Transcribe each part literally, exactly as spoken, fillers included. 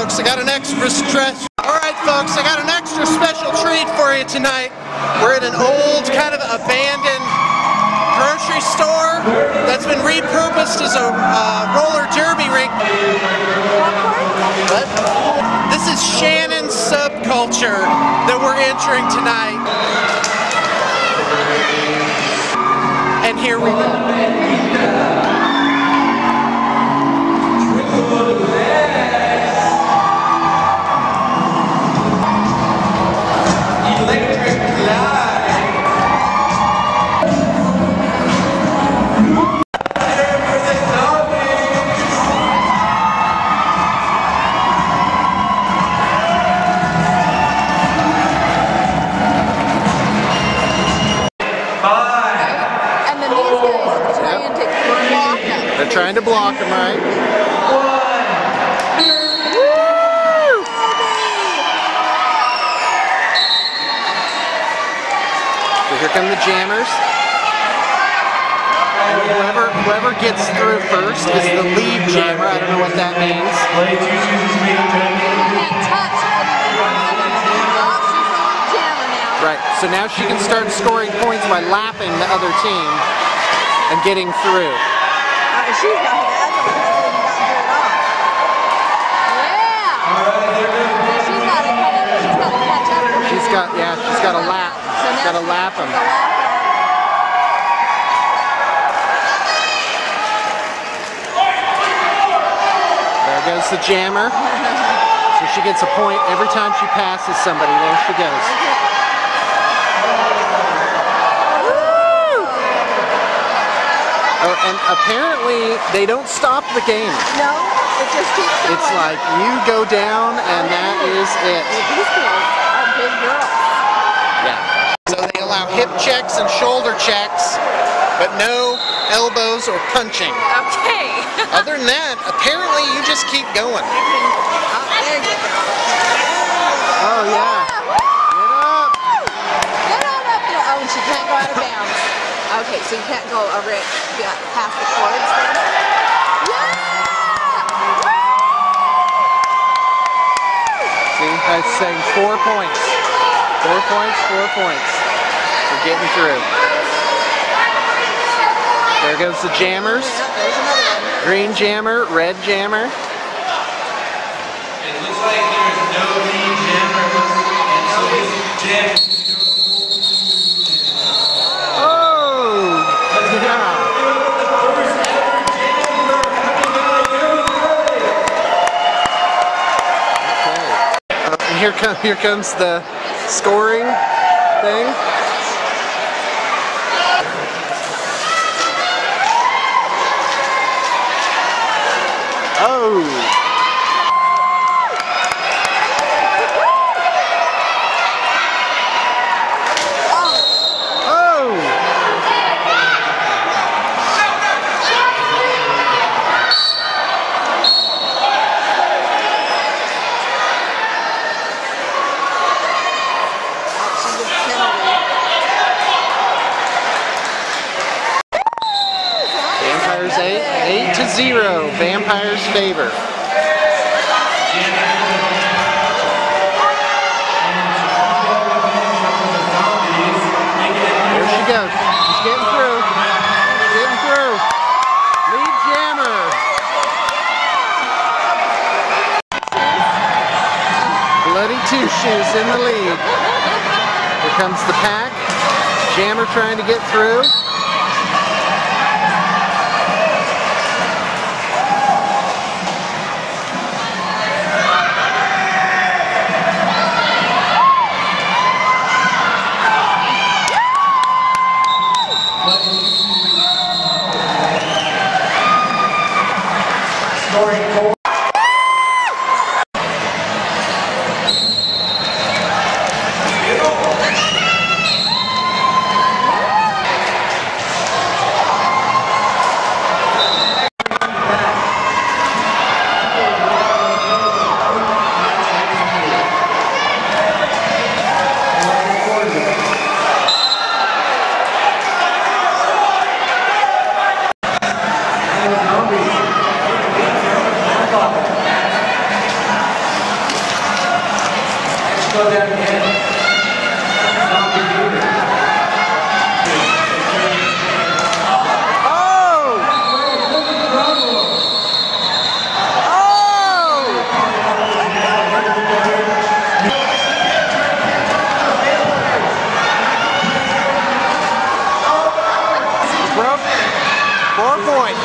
folks, I got an extra stress. Alright folks, I got an extra special treat for you tonight. We're at an old, kind of abandoned grocery store that's been repurposed as a uh, roller derby rink. What? This is Shannon's subculture that we're entering tonight. And here we go. They're trying to block him, right? Woo! So here come the jammers. And whoever, whoever gets through first is the lead jammer. I don't know what that means. Right, so now she can start scoring points by lapping the other team and getting through. She's got the other one hasn't even gotten through at all. Yeah! She's got to come up, she's got to catch up. She's got, yeah, she's got a lap. She's got to lap them. There goes the jammer. So she gets a point every time she passes somebody. There she goes. Oh, and apparently they don't stop the game. No, it just keeps going. It's like you go down and that is it. These girls are big girls. Yeah. So they allow hip checks and shoulder checks, but no elbows or punching. Okay. Other than that, apparently you just keep going. Oh, there you go. Oh yeah. Get up. Get on up there. Oh, and she can't go out of bounds. Okay, so you can't go over it past the cords then? Yeah! See, I was saying four points. Four points, four points. We're getting through. There goes the jammers. Yeah, there's another one. Green jammer, red jammer. It looks like there's no green jammer, and so this jam. Here, come, here comes the scoring thing. Oh! Eight to zero, Vampires favor. There she goes. She's getting through. She's getting through. Lead jammer. Bloody Two Shoes in the lead. Here comes the pack. Jammer trying to get through. Four points.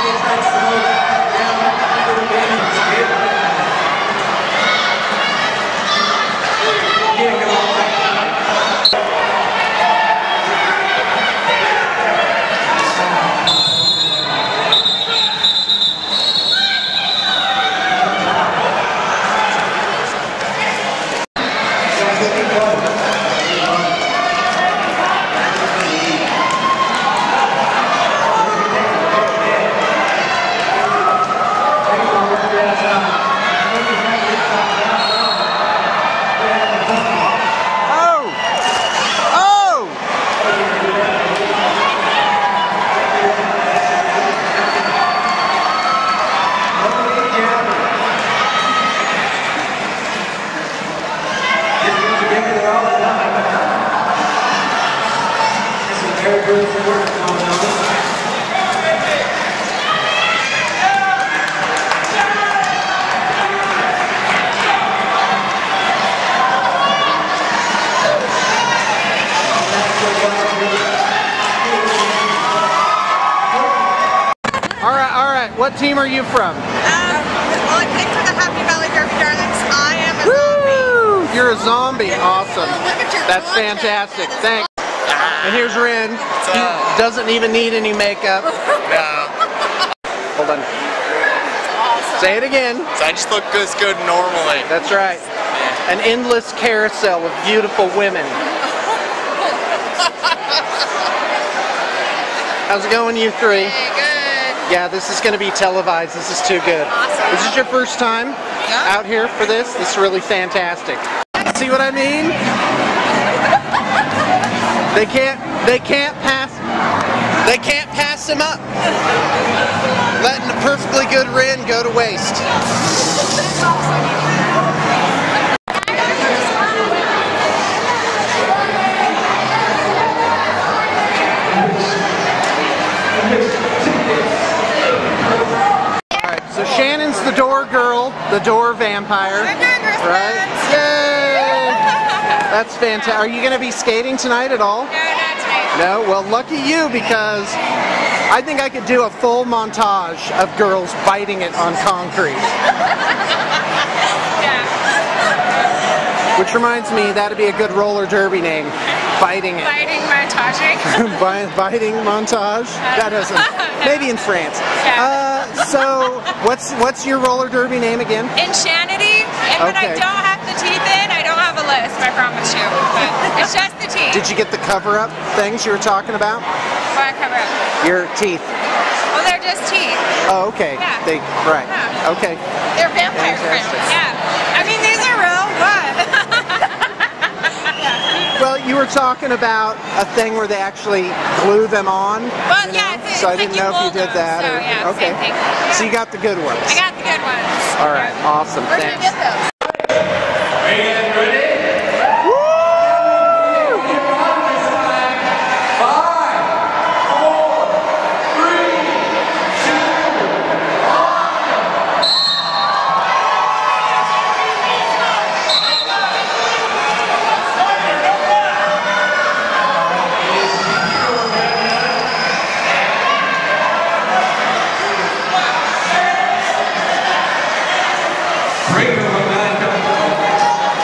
What team are you from? Um, well, I came from the Happy Valley Derby Darlings. I am a Woo! You're a zombie. Awesome. Look at your That's content. fantastic. Thanks. And here's Rin. He doesn't even need any makeup. No. Hold on. Awesome. Say it again. So I just look as good normally. That's right. An endless carousel of beautiful women. How's it going, you three? Hey, good. Yeah, this is going to be televised. This is too good. Awesome. This is your first time Yeah. out here for this? This is really fantastic. See what I mean? They can't, they can't pass, they can't pass him up. Letting a perfectly good Rin go to waste. So Shannon's the door girl, the door vampire, right? Yay! That's fantastic. Are you going to be skating tonight at all? No, not tonight. No? Well, lucky you, because I think I could do a full montage of girls biting it on concrete. Yeah. Which reminds me, that'd be a good roller derby name. Biting it. Fighting montaging. Bi- biting montage? That doesn't. Maybe in France. Yeah. Uh, so, what's what's your roller derby name again? Insanity. And when I Okay. don't have the teeth in, I don't have a lisp, I promise you. But it's just the teeth. Did you get the cover-up things you were talking about? What cover up? Your teeth. Well, they're just teeth. Oh, okay. Yeah. They right. Yeah. Okay. They're vampire friends. Fantastic. Yeah. I mean, these are real. What? Well, you were talking about a thing where they actually glue them on. Well, you know? yeah, it's- So I it's didn't like know you if you mold did them, that. so, or, yeah, okay. same thing. So you got the good ones. I got the good ones. All right. Awesome. Where did you Thanks. get those? Are you guys ready? Breaker one nine coming forward.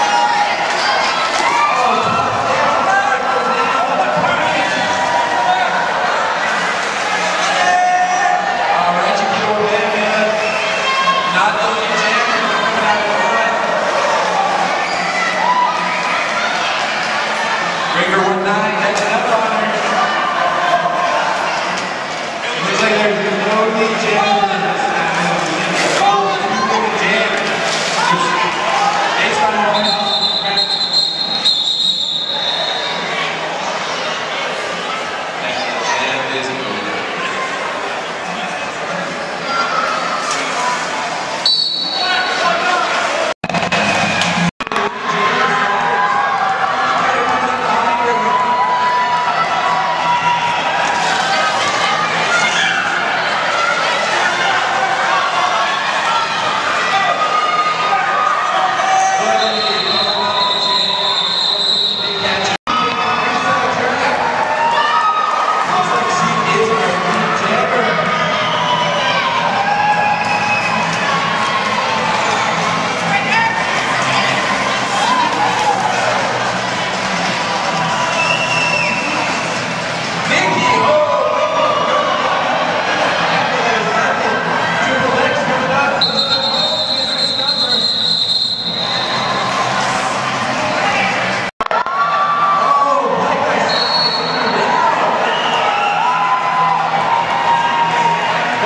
All right, you go ahead, not the lead jam, coming out of the front. Breaker one nine catching up on her. It looks like there's no lead jam.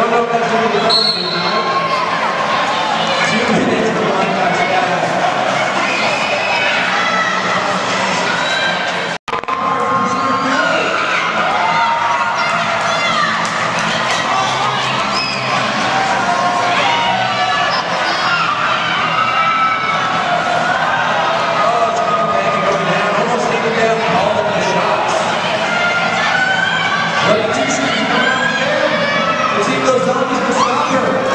don't know if that's going to be the first game tonight. Two minutes for Blackhawks guys. Zombies to stop her.